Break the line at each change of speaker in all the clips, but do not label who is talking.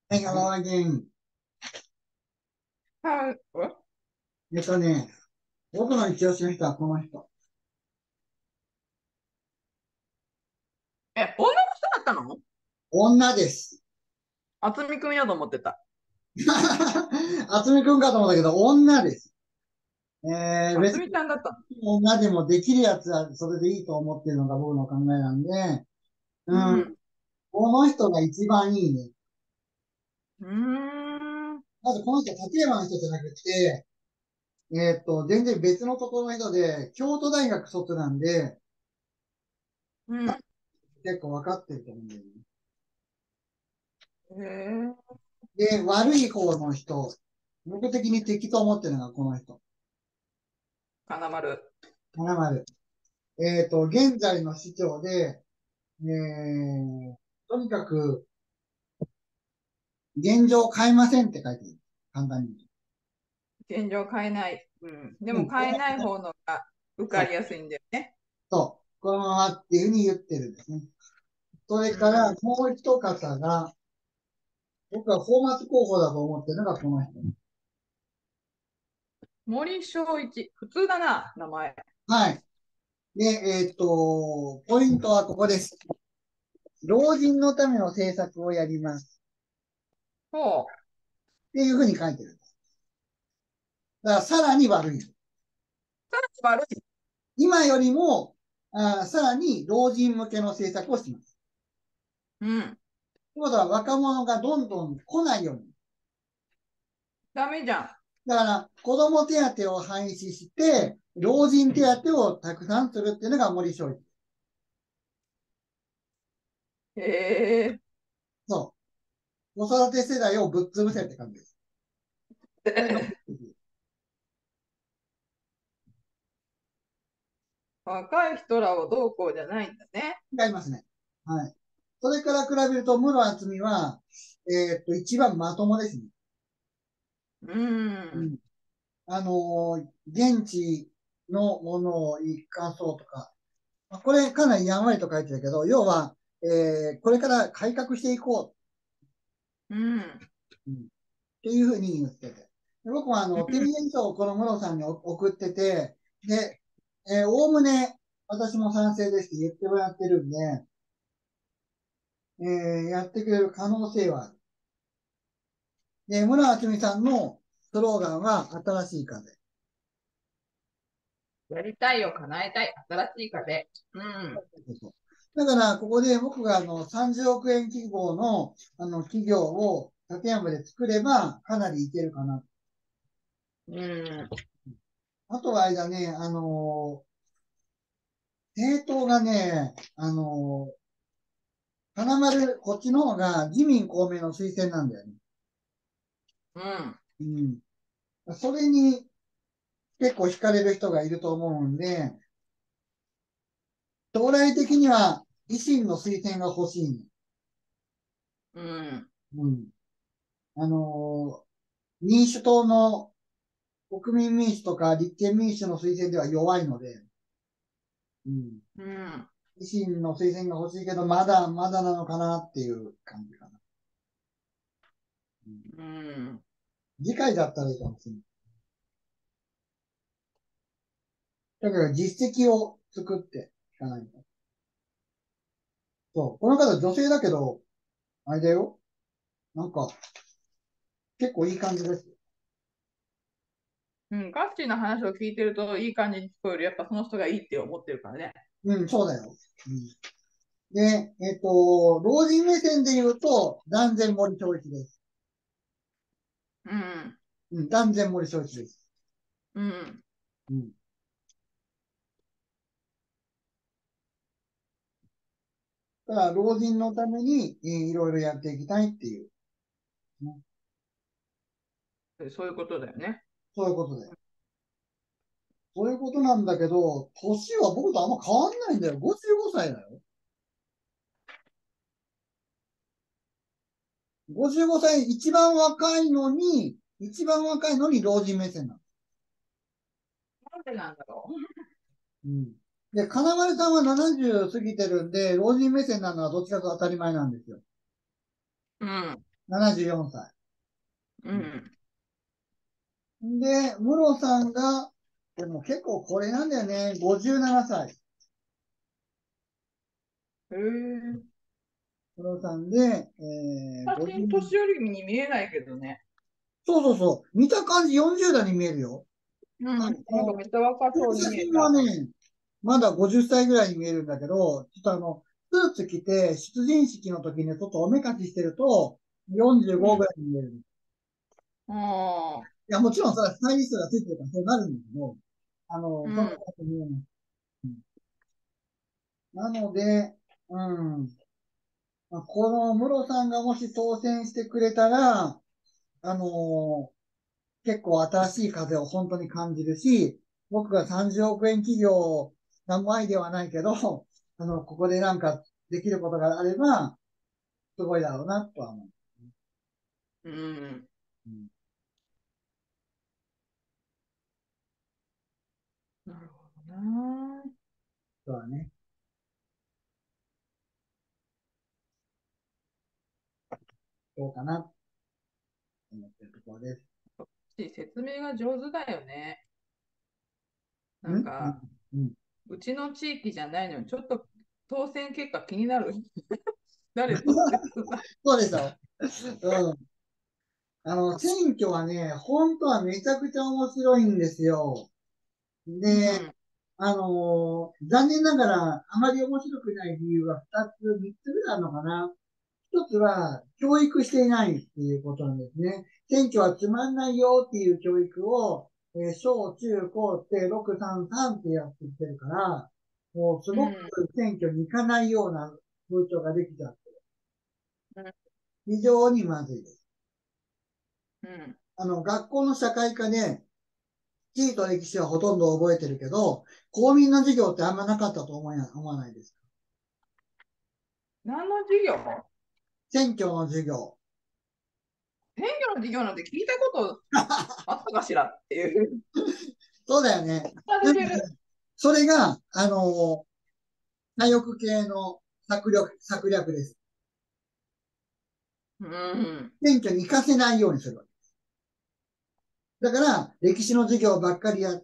はい、again。
はい。
僕の一押しの人はこの人。
女の人だったの？
女です。
あつみくんやと思ってた。
あつみくんかと思ったけど、女です。別に
あつみちゃんだったの？
女でもできるやつはそれでいいと思ってるのが僕の考えなんで、
う
うん、
ん。
この人が一番いいね。
うーん。
まずこの人、立山の人じゃなくて、全然別のところの人で、京都大学卒なんで、
うん。
結構わかってると思うんだよね。
へえ。
で、悪い方の人、僕的に敵と思ってるのがこの人。
金丸。
花丸。現在の市長で、とにかく、現状を変えませんって書いてる。簡単に
現状変えない。うん。で
言う。うん、
も変えない方のが受か
そう、
りやすいんだよね。
そう、このままっていうふうに言ってるんですね。それから、
うん。
もう一方が、僕はフォーマット候補だと思ってるのがこの人。
森正一。普通だな、名前。
はい。で、ポイントはここです。老人のための政策をやります。
ほう。
っていうふうに書いてるんです。だからさらに悪い。
悪い。
今よりも、さらに老人向けの政策をします。
うん。
ということは若者がどんどん来ないように。
ダメじゃん。
だから、子供手当を廃止して、老人手当をたくさんするっていうのが森正一。
へえ。
そう。子育て世代をぶっ潰せって感じです。これが
若い人らをどうこうじゃないんだね。
違いますね。はい。それから比べると、室敦美は、一番まともですね。
うん。
うん。現地のものを生かそうとか、これかなりやんわりと書いてるけど、要は、これから改革していこ
うん。
う、っていうふうに言ってて。で僕は提言書をこの室さんに送ってて、で、おおむね私も賛成ですって言ってもらってるんで、やってくれる可能性はある。で、室敦美さんのスローガンは新しい風。
やりたいを叶えたい。新しい風。うん。
だから、ここで僕が30億円規模の企業を立山で作れば、かなりいけるかな。
うん。
あとはあれだね、政党がね、花丸、こっちの方が自民公明の推薦なんだよね。
うん。
うん。それに結構惹かれる人がいると思うんで、将来的には維新の推薦が欲しいね。
うん。
うん。あの民主党の国民民主とか立憲民主の推薦では弱いので、うん。
うん。
維新の推薦が欲しいけど、まだまだなのかなっていう感じかな。うん、
うん。
次回だったらいいかもしれない。だから実績を作っていかないと。そう。この方女性だけど、あれだよ。なんか、結構いい感じですよ。
うん。ガッチーの話を聞いてるといい感じに聞こえる。やっぱその人がいいって思ってるからね。
うん、そうだよ。うん、で、老人目線で言うと、断然森正一です。
うん。
うん、断然森正一です。
うん。
うん。だから、老人のために、いろいろやっていきたいっていう、ね。
そういうことだよね。
そういうことで。そういうことなんだけど、年は僕とあんま変わんないんだよ。55歳だよ。55歳、一番若いのに老人目線なの。
なんでなんだろ
うん。で、金丸さんは70過ぎてるんで、老人目線なのはどっちかと当たり前なんですよ。
う。うん。
74歳。
うん。
で、ムロさんが、でも結構これなんだよね、57歳。
へえ。
ムロさんで、
写真
50、
年寄りに見えないけどね。
そうそうそう、見た感じ40代に見えるよ。
うん。
あ
なんか
の、
めっちゃ若そうに
この写真は
見えた。
ね、まだ50歳ぐらいに見えるんだけど、ちょっとスーツ着て出陣式の時にちょっとおめかししてると、45
うん。
ぐらいに見える。い
ああ。
や、もちろんそれはスタイリストがついてるからそうなるんだけど、そんな
うん。
こと見えない。なので、うん。まあこのムロさんがもし当選してくれたら、あの結構新しい風を本当に感じるし、僕が30億円企業何も愛ではないけど、ここでなんかできることがあれば、すごいだろうなとは思う。
うん。
うん、
なるほどな。
そうだね。どうかなと思ってるところです。
説明が上手だよね。な
うん、うん、
んか、
うん。
うちの地域じゃないのに、ちょっと当選結果気になる。誰当選するか。
そうでしょ。うん。選挙はね、本当はめちゃくちゃ面白いんですよ。で、
うん。
残念ながら、あまり面白くない理由は2つ、3つぐらいあるのかな。一つは、教育していないっていうことなんですね。選挙はつまんないよっていう教育を、小中高って633ってやってきてるから、もうすごく
うん。
選挙に行かないような風潮ができちゃって、
うん。
非常にまずいです。
うん。
学校の社会科で、地理と歴史はほとんど覚えてるけど、公民の授業ってあんまなかったと思わないですか？
何の授業？
選挙の授業。
選挙の授業なんて聞いたことあったかしらっていう
そうだよね。でもね、
感じる。
それが、左翼系の策略です。
うん。
選挙に行かせないようにするわけ。だから、歴史の授業ばっかりやって、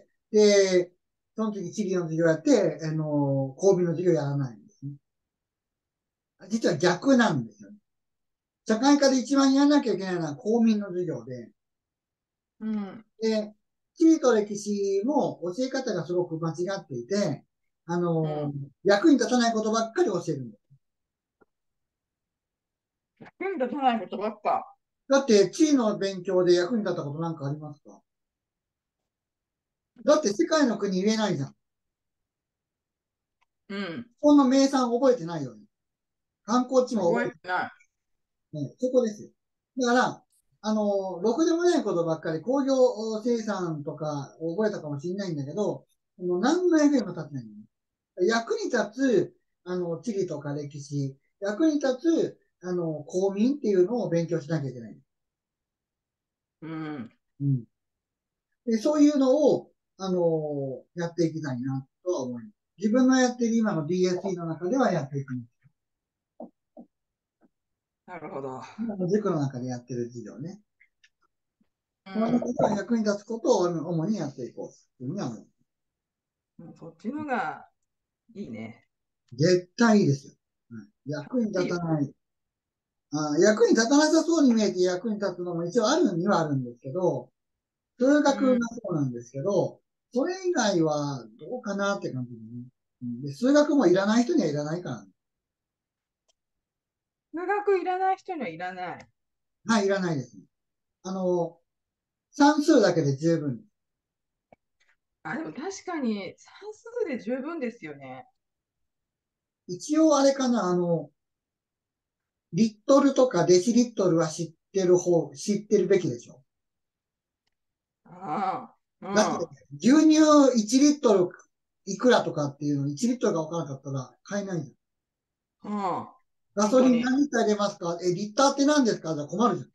で、その時地理の授業やって、公民の授業やらないんですね。実は逆なんですよね。社会科で一番やらなきゃいけないのは公民の授業で、
うん。
で、地理と歴史も教え方がすごく間違っていて、あ
うん。
の、役に立たないことばっかり教えるんです。
役に立たないことばっか。
だって、地理の勉強で役に立ったことなんかありますか？だって世界の国言えないじゃん。
うん。
この名産覚えてないよね。観光地も覚えて
覚えてない。
ない。そこですよ。だから、ろくでもないことばっかり、工業生産とか覚えたかもしれないんだけど、何の役にも立ってないんだよね。役に立つ、地理とか歴史、役に立つ、公民っていうのを勉強しなきゃいけない。
うん。
うん。で、そういうのを、やっていきたいなとは思います。自分のやってる今の DSE の中ではやっていく。
なるほど。
今の塾の中でやってる授業ね。この中
うん。
では役に立つことを主にやっていこうというふうには思う。
もうそっちのがいいね。
絶対いいですよ。はい、役に
いいよ。
立たない。役に立たなさそうに見えて役に立つのも一応あるにはあるんですけど、数
うん。
学がそうなんですけど、それ以外はどうかなって感じでね。で、数学もいらない人にはいらないからね。
数学いらない人にはいらない。
はい、いらないですね。あの、算数だけで十分。
あ、でも確かに算数で十分ですよね。
一応あれかな、リットルとかデシリットルは知ってるべきでしょ。
あ
だって、
あ、
牛乳1リットルいくらとかっていうの1リットルが分からなかったら買えないじゃん。
うん、うん。
ガソリン
本当に。
何リッター入れますか？リッターって何ですか？じゃ困るじゃん。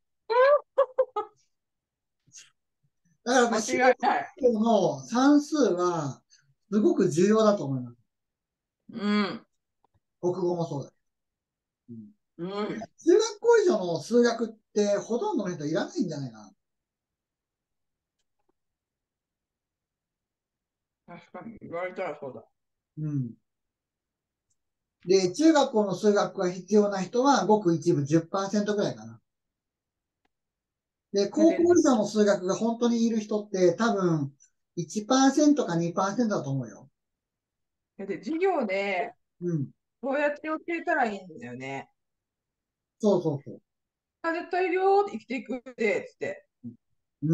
だからやっぱ
間
小
違いない。
学校の算数はすごく重要だと思います。
うん。
国語もそうだ。うん、
うん。
中学校以上の数学ってほとんどの人いらないんじゃないかな。
確かに、言われたらそうだ。
うん。で、中学校の数学が必要な人はごく一部10%ぐらいかな。で、
だって、
高校以上の数学が本当にいる人って多分1%か2%だと思うよ。
だって授業で、
うん。
どうやって教えたらいいんだよね。
そうそうそう。
あ、絶対いるよって生きていくって、つって。
うん。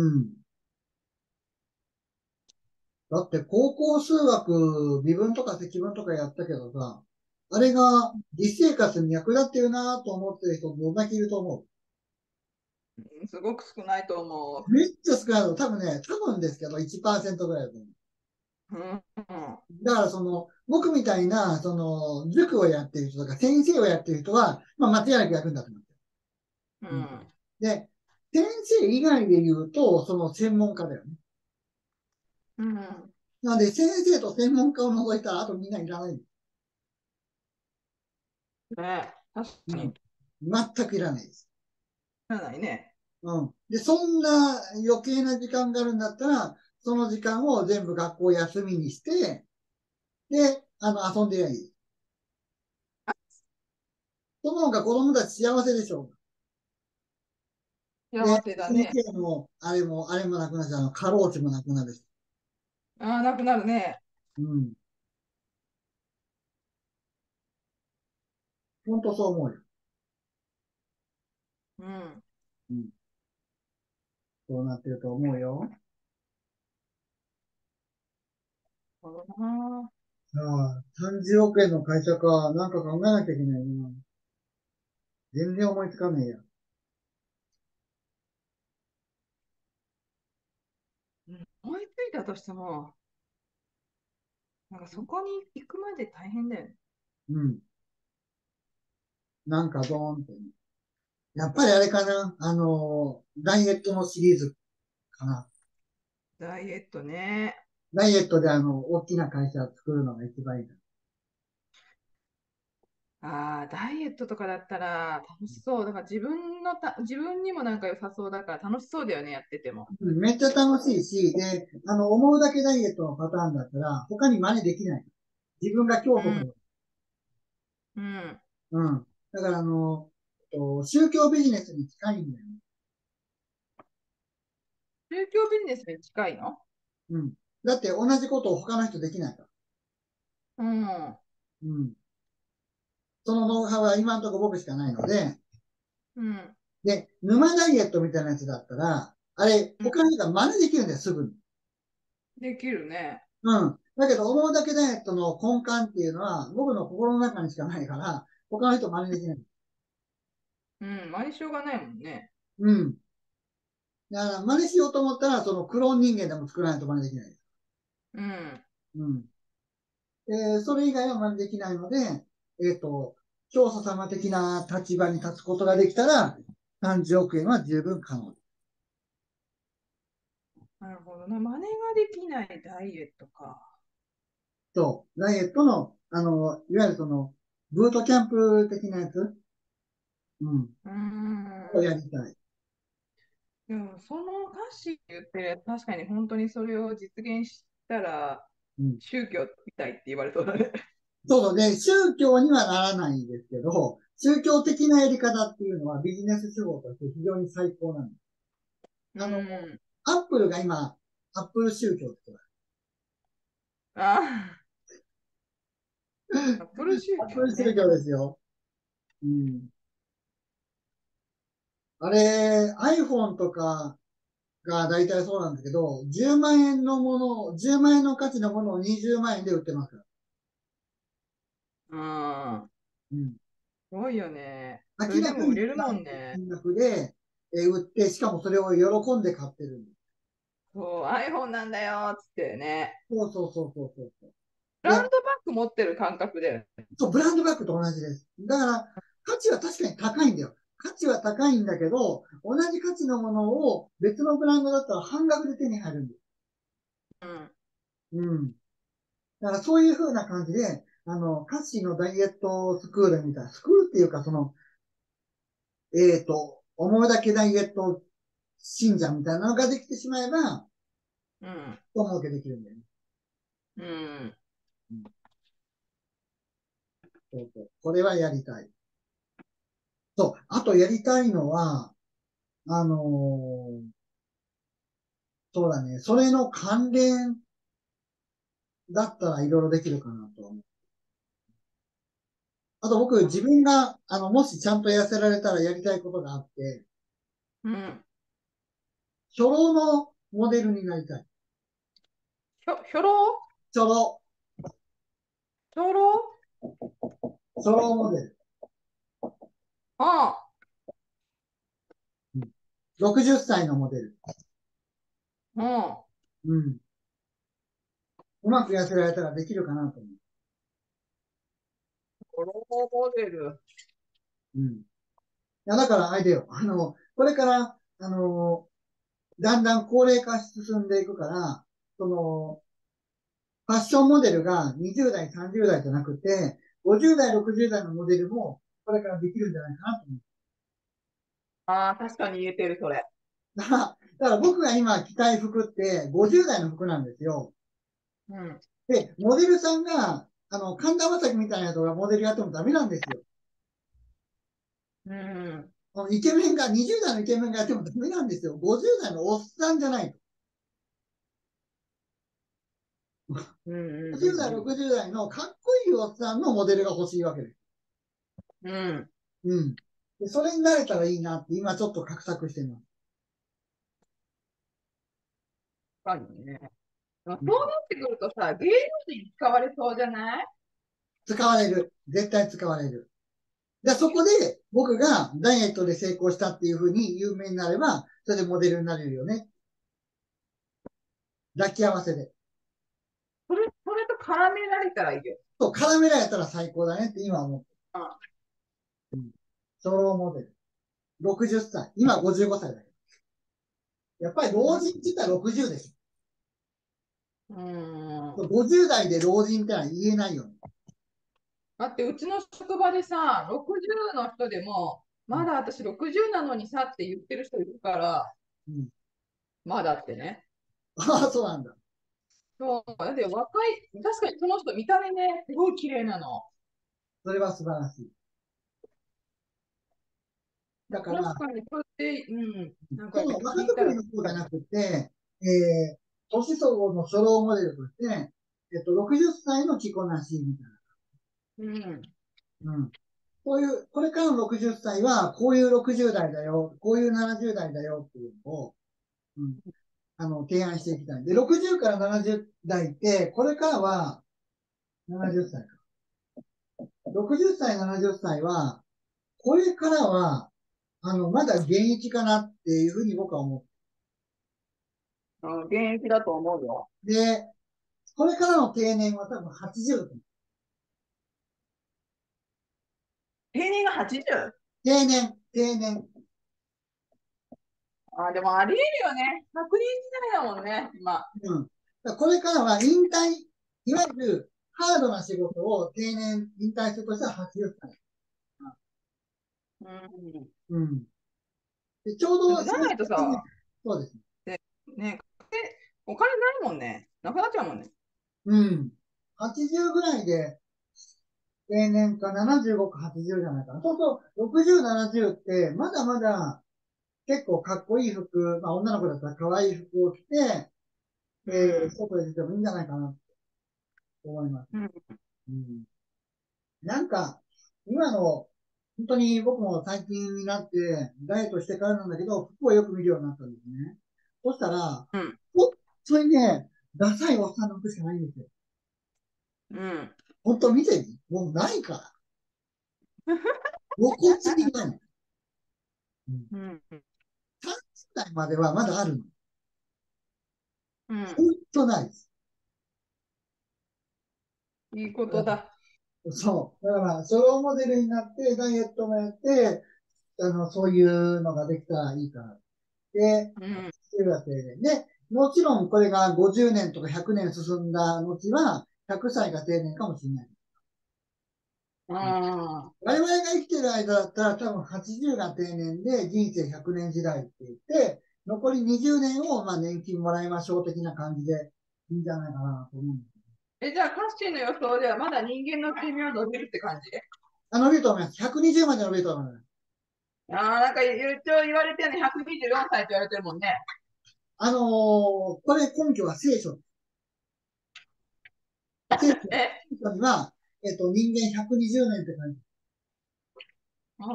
だって高校数学、微分とか積分とかやったけどさ、あれが実生活に役立ってるなと思ってる人どんだけいると思
うん、すごく少ないと思
う？めっちゃ少ないの。多分ね、多分ですけど1%ぐらいだと思う。
う。うん。
だから僕みたいな、塾をやってる人とか先生をやってる人は、まあ間違いなく役に立ってます。
う
うん。
ん。
で、先生以外で言うと、その専門家だよね。
うん。
なので、先生と専門家を除いたら、あとみんないらない。
ね、確
うん。
かに。
全くいらないです。
ならないね。
うん。で、そんな余計な時間があるんだったら、その時間を全部学校休みにして、で、遊んでりゃいい。その方が子供たち幸せでしょう。で、
幸せだ
先
ね。
生も、あれもなくなっちゃう、過労死もなくなるし。
ああ、なくなるね。
うん。本当そう思うよ。
うん。
うん。そうなってると思うよ。
そうだな。
ああ、30億円の会社か。なんか考えなきゃいけないな。全然思いつかねえや。
うん、思いついたとしても、なんかそこに行くまで大変だよね。
うん。なんかドーンって。やっぱりあれかな。ダイエットのシリーズかな。
ダイエットね。
ダイエットで大きな会社を作るのが一番いいな。
ああ、ダイエットとかだったら楽しそう。だから自分にもなんか良さそうだから楽しそうだよね、やってても。
うん、めっちゃ楽しいし、で、思うだけダイエットのパターンだったら、他に真似できない。自分が競
うん、
争する。
うん。
うん。だから宗教ビジネスに近いんだよね。
宗教ビジネスに近いの？
うん。だって同じことを他の人できないから。
うん、
うん。そのノウハウは今のところ僕しかないので、
うん、
で、沼ダイエットみたいなやつだったら、あれ、
うん。
他の人が真似できるんだよ、すぐに。
できるね。
うん。だけど、思うだけダイエットの根幹っていうのは、僕の心の中にしかないから、他の人真似できない。
うん、真似しようがないもんね。
うん。だから、真似しようと思ったら、そのクローン人間でも作らないと真似できない。
うん。
うん。それ以外は真似できないので、教祖様的な立場に立つことができたら、30億円は十分可能。
なるほどな。真似ができないダイエットか。
と、ダイエットの、いわゆるブートキャンプ的なやつ、うん、
うーん。
をやりたい。
でも、その歌詞言ってるやつ、確かに本当にそれを実現したら、
うん。
宗教みたいって言われそうだね。
そうそう。で、宗教にはならないんですけど、宗教的なやり方っていうのはビジネス手法として非常に最高なんです。
う
あの、
ん。
アップルが今、アップル宗教って言わ
あ
れる。
あ、アップル宗
アップル宗
教ね。
教ですよ。うん。あれ、iPhone とかが大体そうなんだけど、10万円のものを、10万円の価値のものを20万円で売ってますから。
うん。
うん。
すごいよね。それで
明らかに
も売れるも
使え
んね。
る金額で、売って、しかもそれを喜んで買ってるんです。
そう、iPhone なんだよ、つってね。
そうそうそうそうそう。
ブラン
で、
ドバッグ持ってる感覚で。
そう、ブランドバッグと同じです。だから、価値は確かに高いんだよ。価値は高いんだけど、同じ価値のものを別のブランドだったら半額で手に入るんです。
うん。
うん。だからそういう風な感じで、歌詞のダイエットスクールみたいな、スクールっていうか、 思うだけダイエット信者みたいなのができてしまえば、
うん。
と儲けできるんだよね。
うん。
うん、そうそう。これはやりたい。そう。あとやりたいのは、あのーそうだね。それの関連だったらいろいろできるかなと思う。あと僕、自分が、もしちゃんと痩せられたらやりたいことがあって、
うん。
初老のモデルになりたい。
ひょろ
初老、
ひょろ
初老モデル。
あ
うん、60歳のモデル。
あ、
うん。うまく痩せられたらできるかなと思
うん。ローモデル。
う。うん。いや、だからあれだよ。これから、だんだん高齢化進んでいくから、その、ファッションモデルが20代、30代じゃなくて、50代、60代のモデルも、これからできるんじゃないかなと思う。
ああ、確かに言えてる、それ。
だから僕が今着たい服って50代の服なんですよ。
うん。
で、モデルさんが、神田正輝みたいな人がモデルやってもダメなんですよ。
うん。
イケメンが、20代のイケメンがやってもダメなんですよ。50代のおっさんじゃないと。
うん。う
50代、
ん。
60代のかっこいいおっさんのモデルが欲しいわけです。
うん。うん。
うん。で、それになれたらいいなって今ちょっと画策してます。
確かにね。そうな
うん、
ってくるとさ、芸能人に使われそうじゃない？
使われる。絶対使われる。で、そこで僕がダイエットで成功したっていうふうに有名になれば、それでモデルになれるよね。抱き合わせで。
それと絡められたらいいよ。
そう、絡められたら最高だねって今思って。
あ、
うん。ソロモデル。60歳。今55歳だけど。やっぱり老人って言ったら60でし
うん。
ょ。50代で老人ってのは言えないよね。
だってうちの職場でさ、60の人でも、
うん。
まだ私60なのにさって言ってる人いるから、
うん、
まだってね。
ああ、そうなんだ。
そう、だって若い、確かにその人見た目ね、すごい綺麗なの。
それは素晴らしい。だから、
確かに、こうやって、うん、なんか
その若
聞いたら、
作りの方じゃなくて、年相応の初老モデルとして、60歳の着こなしみたい
うん、
な。うん。こういう、これからの60歳は、こういう60代だよ、こういう70代だよっていうのを、うん、提案していきたい。で、60から70代って、これからは70歳か。60歳、70歳は、これからは、まだ現役かなっていうふうに僕は思
うん、現役だと思うよ。
う。で、これからの定年は多分80だと思う。
定年が 80？
定年。
あ、でもありえるよね。100人時代だもんね、今。
うん。だからこれからは引退、いわゆるハードな仕事を定年、引退するとしたら80歳。
うん。
うん。で、ちょう
だってじゃ
どそう
ないとさ、
いうね、そうですね。
でね、お金ないもんね。なくなっちゃうもんね。
うん。80ぐらいで定年か75か80じゃないかな。そうそう、60、70って、まだまだ結構かっこいい服、まあ女の子だったら可愛い服を着て、
うん。
外で出てもいいんじゃないかなと思います。
うん。
うん。なんか、今の、本当に僕も最近になって、ダイエットしてからなんだけど、服をよく見るようになったんですね。そしたら、
うん。
本当にね、ダサいおっさんの服しかないんですよ。
うん。
本当見てみ、もうないから。露骨にない。うん、
うん。
30代まではまだあるの。
うん。
本当ないです。
いいことだ。
そう。だから、ソロモデルになって、ダイエットもやって、そういうのができたらいいかな。で、
うん。
中学生で。で、もちろんこれが50年とか100年進んだ後は、100歳が定年かもしれない。
うん。
我々が生きてる間だったら多分80が定年で人生100年時代って言って、残り20年をまあ年金もらいましょう的な感じでいいんじゃないかなと思うんです。
じゃあ、カッシーの予想ではまだ人間の寿命伸びるって感じ？
伸びると思います。120まで伸びると思います。
なんか一応言われてるの124歳って言われてるもんね。
これ根拠は聖書。聖
え、
書には、人間120年って感じ。
うん。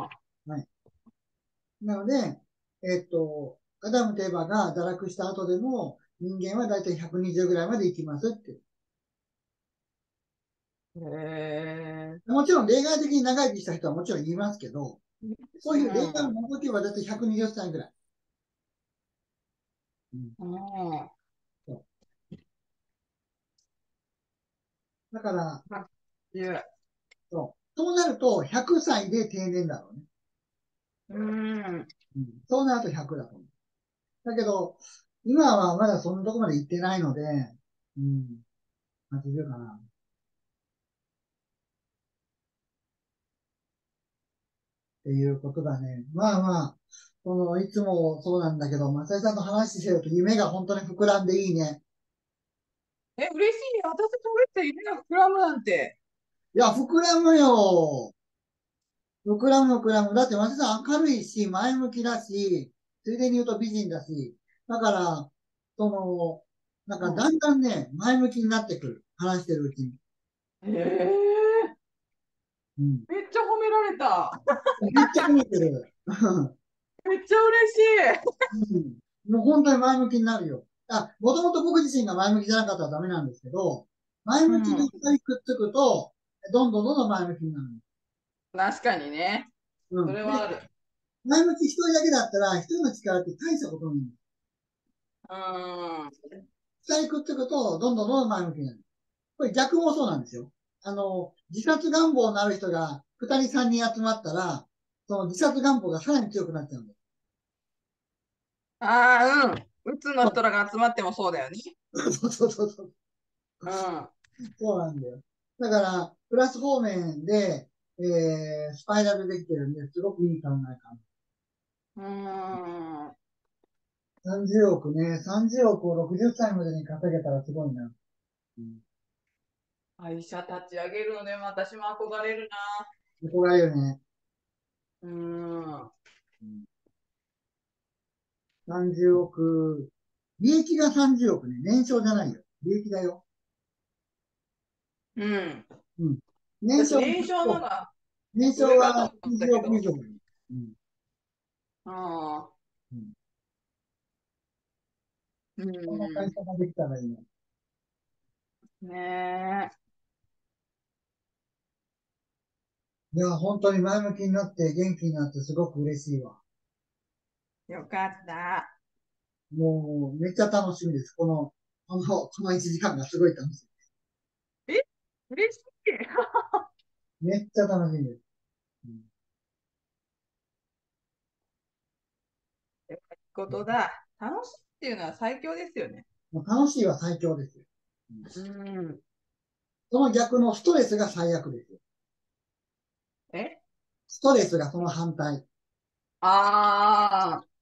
はい。なので、アダムとエバが堕落した後でも、人間はだいたい120ぐらいまで生きますって。
へえ。
もちろん例外的に長生きした人はもちろんいますけど、そういう例外を
うん。
除けばだいたい120歳ぐらい。うん、
うん。
そうだから、そうなると100歳で定年だろうね。
うん。
うん、そうなると100だと思う。だけど、今はまだそんなとこまで行ってないので、うん、80かな。っていうことだね。まあまあ、いつもそうなんだけど、マサイさんと話してると夢が本当に膨らんでいいね。
嬉しいね。私とれて夢が膨らむなんて。
いや、膨らむよ。膨らむ膨らむ。だってマサイさん明るいし、前向きだし、ついでに言うと美人だし、だから、その、なんか
うん。
だんだんね、前向きになってくる。話してるうちに。
へえ。
うん。
めっちゃ褒められた。
めっちゃ褒めてる。
めっちゃ嬉しい。
うん。もう本当に前向きになるよ。もともと僕自身が前向きじゃなかったらダメなんですけど、前
う
向きに
ん。
二人くっつくと、どんどんどんどん前向きになる。
確かにね。そ
うん。で、
れはある。
前向き一人だけだったら、一人の力って大したことない。
うん。
二人くっつくと、どんどんどんどん前向きになる。これ逆もそうなんですよ。自殺願望のある人が二人三人集まったら、その自殺願望がさらに強くなっちゃうんです。
ああ、うん。うつの人らが集まってもそうだよね。
そうそうそうそう。
うん。
そうなんだよ。だから、プラス方面で、スパイラルできてるんで、すごくいい考えか
うん。
な。30億ね、30億を60歳までに稼げたらすごいな。うん。
会社立ち上げるのでも私も憧れるな。
ここがいいよね。
うん。
うん、30億、利益が30億ね、年商じゃないよ。利益だよ。
うん。
うん。年商は
私、年少なら
年商
上かと
は
思った
20
けど。
億以上だよ。うん。
ああ。
うん。
う
こんな会
ん。
社ができたらいいね。
ね
いや、本当に前向きになって元気になってすごく嬉しいわ。
え。よかった。
もう、めっちゃ楽しみです。この1時間がすごい楽し
え、嬉しい。
い。めっちゃ楽しみです。うん、
ことだ。楽しいっていうのは最強ですよね。
もう楽しいは最強ですよ。うん、
うん。
その逆のストレスが最悪ですよ。
え、
ストレスがその反対。
ああ、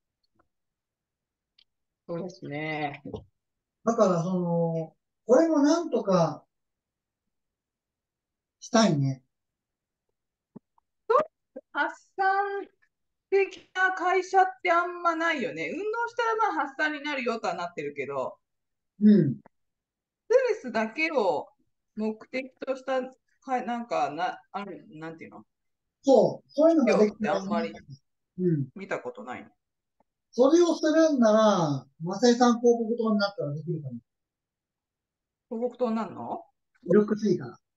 そうですね。
だから、これもなんとかしたいね。
発散的な会社ってあんまないよね。運動したらまあ発散になるよとはなってるけど、
うん。
ストレスだけを目的とした、なんていうの、
そう。そういうのがで
業っ
きたらいいな。
てあんまり
うん。
見たことない。
それをするんなら、マサイさん広告塔になったらできるかも。
広告塔になるの？
ミルクスイカラ。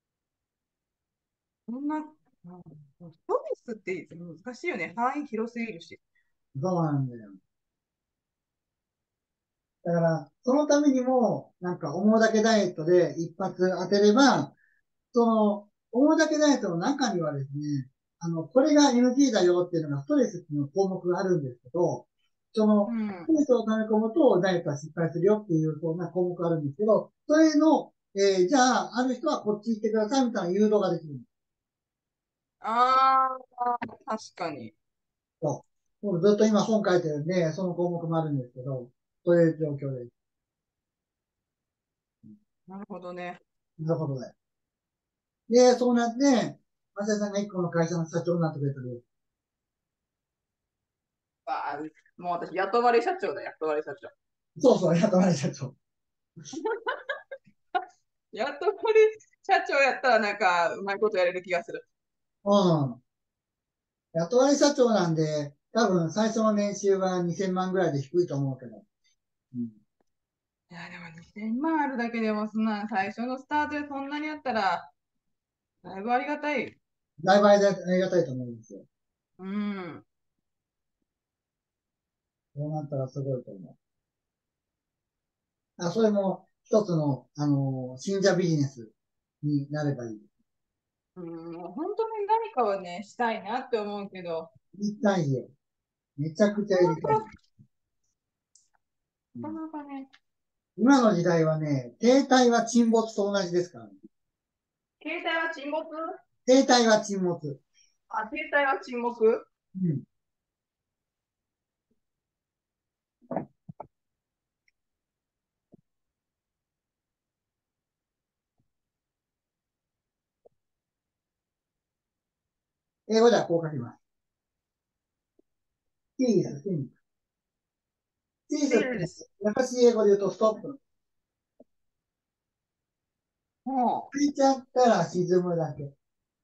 そんな、ストレスって難しいよね。範囲広すぎるし。
そうなんだよ。だから、そのためにも、なんか、思うだけダイエットで一発当てれば、思うだけダイエットの中にはですね、これが NG だよっていうのが、ストレスっていうの項目があるんですけど、ス
うん。
トレスを溜め込むと、ダイエットは失敗するよっていう、そんな項目があるんですけど、それの、じゃあ、ある人はこっち行ってくださいみたいな誘導ができる。
ああ、確かに。
そう。もうずっと今本書いてるんで、その項目もあるんですけど、そういう状況です。
なるほどね。
なるほどね。で、そうなって、松田さんが一個の会社の社長になってくれたり、
あー、もう私、雇われ社長だ、雇われ社長。
そうそう、雇われ社長。
雇われ社長やったらなんか、うまいことやれる気がする。
うん。雇われ社長なんで、多分最初の年収は2000万ぐらいで低いと思うけど。うん。
いや、でも2000万あるだけでも、そんな最初のスタートでそんなにあったら、だいぶありがたい。
だいぶありがたいと思うんですよ。
うん。
そうなったらすごいと思う。あ、それも一つの、信者ビジネスになればいい。
うん、もう本当に何かをね、したいなって思うけど、
やりたいよ。めちゃくちゃやりたい。う
なか
ん。
なかね、
今の時代はね、停滞は沈没と同じですからね。
携帯は沈没。
停滞は沈没。
あ、携帯は沈黙。
うん。英語ではこう書きます。ティース、ティース。ティースってね、
セールです。
優しい英語で言うとストップ。
も
ついちゃったら沈むだけ。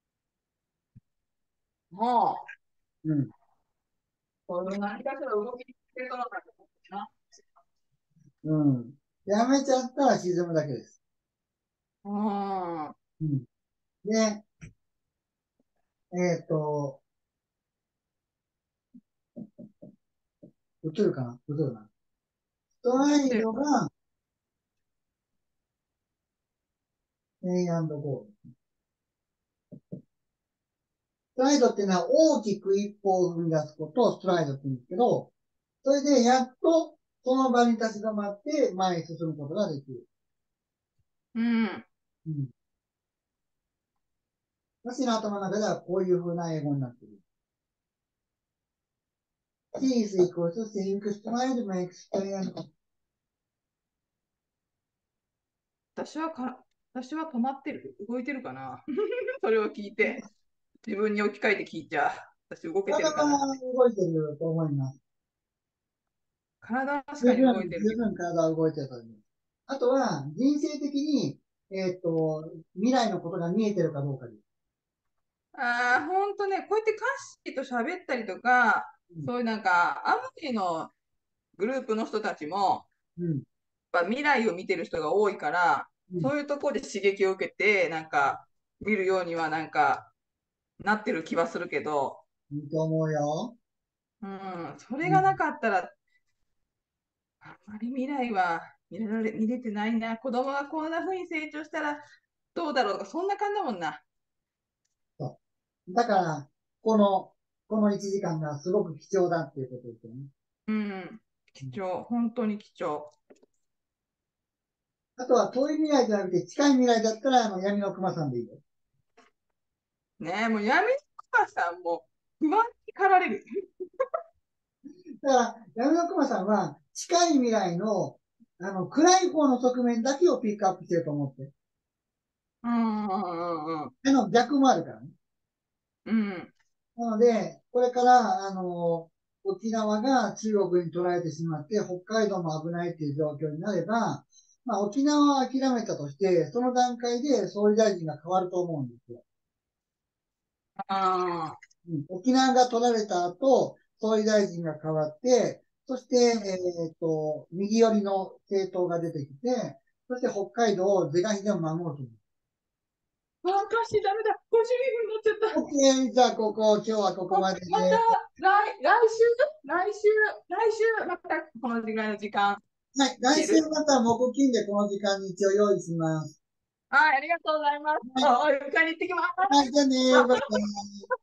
も
うん。
う、何かしら動きにつけとらないとな。
うん。やめちゃったら沈むだけです。
うん。
うん。で、えっと、映るかな映るな。ストライ
で、
ドが A&Go。ストライドっていうのは大きく一歩を踏み出すことをストライドって言うんですけど、それでやっとその場に立ち止まって前に進むことができる。
うん。
うん。私の頭の中ではこういう風な英語になっている。T is equal to think stride makes stride.
私は止まってる。動いてるかな。それを聞いて、自分に置き換えて聞いちゃう。私動けて
体
るかなって。
は動いてると思います。
体は確かに
十分、
動いてるけど。
十分体は動いてると思います。あとは、人生的に、未来のことが見えてるかどうかです。
ああ、ほんとね、こうやって歌詞と喋ったりとか、
うん、
そういうなんか、アプリのグループの人たちも、
うん、
やっぱ未来を見てる人が多いから、
うん。
そういうところで刺激を受けて、なんか、見るようにはなんか、なってる気はするけど、
いいと思うよ。
うん、そ
うん。
れがなかったら、あまり未来は見れてないな。子供がこんな風に成長したらどうだろうとか、そんな感じだもんな。
そう。だから、この、この1時間がすごく貴重だっていうことですよね。
うん、
うん。
貴重、本当に貴重。
あとは遠い未来じゃなくて近い未来だったら、闇の熊さんでいいよ。
ねえ、もうやめてください、もう不安に駆られる。
だから、闇の熊さんは、近い未来の、暗い方の側面だけをピックアップしてると思って。
うんうんうん
逆もあるからね。
うん。うん。
なので、これから、沖縄が中国に取られてしまって、北海道も危ないっていう状況になれば、まあ、沖縄は諦めたとして、その段階で総理大臣が変わると思うんですよ。
ああ、
うん、沖縄が取られた後、総理大臣が変わって、そして、右寄りの政党が出てきて、そして北海道を是が非でも守ると。
私ダメだ。52分になっちゃった。
OK、じゃあ今日はここまで
また
で。
来週、またこの時間の時間
はい、来週
いける。
また木金でこの時間に一応用意します。
はい、ありがとうございます。
はい、
あ、迎えに行ってきます。
はい、じゃあね、バイバイ。